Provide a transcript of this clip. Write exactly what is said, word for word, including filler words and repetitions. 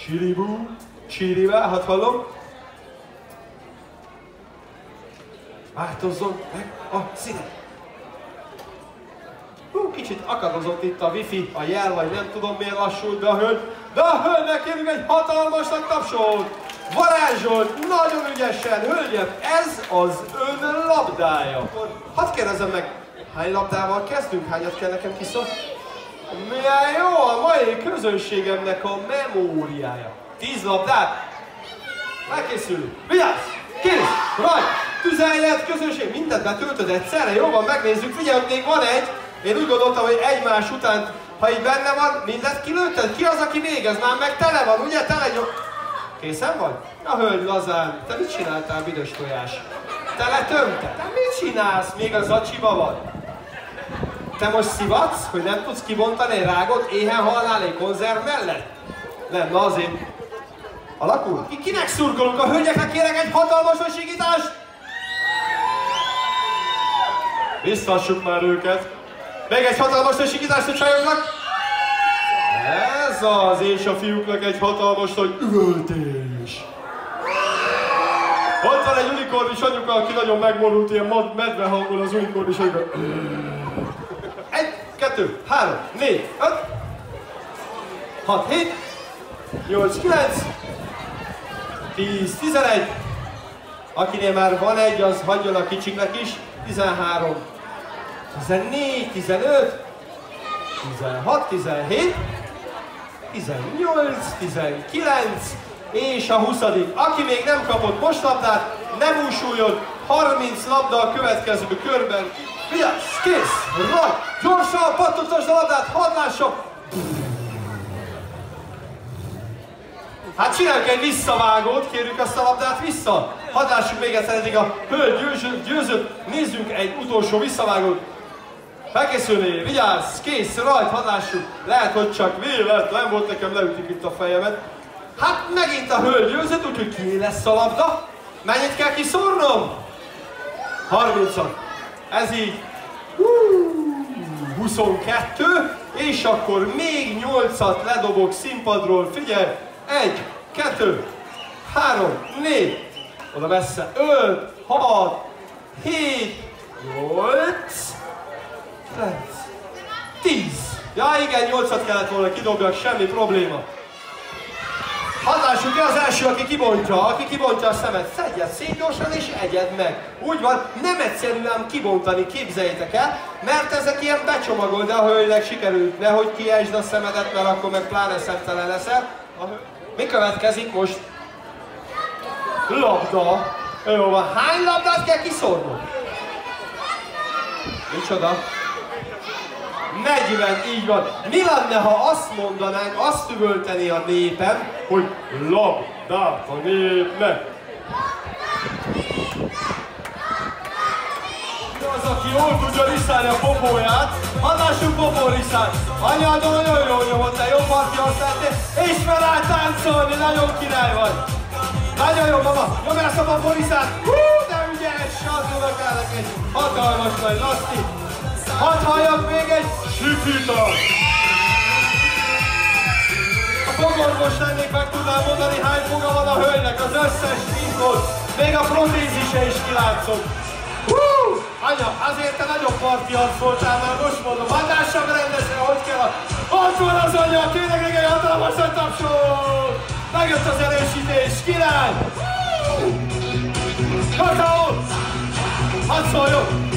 Csiribú, csiribá, hát hallom. Változzon meg a színe. Hú, kicsit akadozott itt a wifi, a jel, vagy nem tudom miért lassult, de a hölgy. De a hölgynek kérünk egy hatalmas nagy tapsot! Varázsolt, nagyon ügyesen, hölgyem, ez az ön labdája. Hadd kérdezem meg, hány labdával kezdünk? Hányat kell nekem kiszolni? Milyen jó a mai közönségemnek a memóriája. Tíz labdát? Elkészülünk. Vigyázz! Kész! Rajt! Tüzeljet, közönség! Mindent betöltöd egyszerre? Jó van, megnézzük. Figyelj, még van egy. Én úgy gondoltam, hogy egymás után, ha így benne van, mindet kilőtted? Ki az, aki végez? Már meg tele van, ugye? Tele jó. Készen vagy? Na hölgy, lazán, te mit csináltál, büdös tojás? Te letömted? Te mit csinálsz? Még a zacsiba vagy? Te most szivatsz, hogy nem tudsz kibontani egy rágot, éhen halnál egy konzerv mellett? Nem, na azért. Alakul? Ki, kinek szurkolunk? A hölgyeknek kérek egy hatalmas segítást? Biztassuk már őket. Még egy hatalmas segítást a csajoknak? Ez az, és a fiúknak egy hatalmas nagy üvöltés. Ott van egy unikornis anyuka, aki nagyon megborult, ilyen medve hangol az unikornis anyuka. Egy, kettő, három, négy, öt, hat, hét, nyolc, kilenc, tíz, tizenegy. Akinél már van egy, az hagyjon a kicsiknek is. tizenhárom, tizennégy, tizenöt, tizenhat, tizenhét, tizennyolc, tizenkilenc, és a huszadik. Aki még nem kapott postlabdát, nem úsuljon, harminc labda a következő körben. Vigyázz, kész, rajt, gyorsan pattogtasd a labdát, hadd lássam. Hát csináljuk egy visszavágót, kérjük azt a labdát vissza. Hadd lássuk még egyszer, eddig a hölgy győzött, győzött, nézzünk egy utolsó visszavágót. Felkészülni, vigyázz, kész, rajt, hadd lássuk. Lehet, hogy csak véletlen volt, nekem leütik itt a fejemet. Hát megint a hölgy győzött, úgyhogy ki lesz a labda? Mennyit kell kiszórnom? harmincat. Ez így. huszonkettő, és akkor még nyolcat ledobok színpadról. Figyelj! egy, kettő, három, négy, oda messze, öt, hat, hét, nyolc, kilenc, tíz. Ja igen, nyolcat kellett volna kidobjak, semmi probléma. Hadd lássuk ki az első, aki kibontja, aki kibontja a szemet. Szedjed szét gyorsan és egyed meg. Úgy van, nem egyszerű ám kibontani, képzeljétek el, mert ezek ilyen becsomagol, de a hölgynek sikerült. Nehogy kiejtsd a szemedet, mert akkor meg pláne szemtelen leszel. Mi következik most? Labda. Jó van, hány labdát kell kiszórnom? Micsoda? negyven, így van. Mi lenne, ha azt mondanánk, azt üvöltené a népem, hogy labdát a népnek? Az, aki jól tudja riszálni a popóját, hadd lássuk popóriszát. Anyád nagyon jól nyomott, te jó parti használtél, és fel áll táncolni, nagyon király vagy. Nagyon jó, mama, nyomj ezt a popóriszát. Hú, de ügyes, az unokálnak egy hatalmas nagy laszti. Hadd halljak még egy sikítát! A fogorvos lennék, meg tudnám mondani, hány foga van a hölgynek, az összes infót, még a protézise is kilátszott. Hú! Anya, azért te nagyon parti arc voltál, már most mondom, hagyássam rendesen, hogy kell a... Ott van az anya, tényleg még egy hatalmas nagy tapsol! Megjött az erősítés, király! Kakaó! Hadd szóljon!